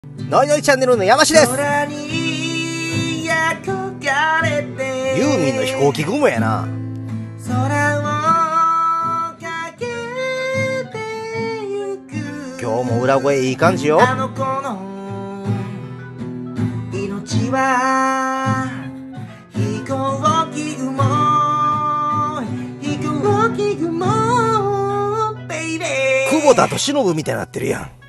ノイノイチャンネルの山氏です。ユーミンの飛行機雲やな。今日も裏声いい感じよ。命は飛行機雲、飛行機雲、ベイベー。久保田と忍みたいになってるやん。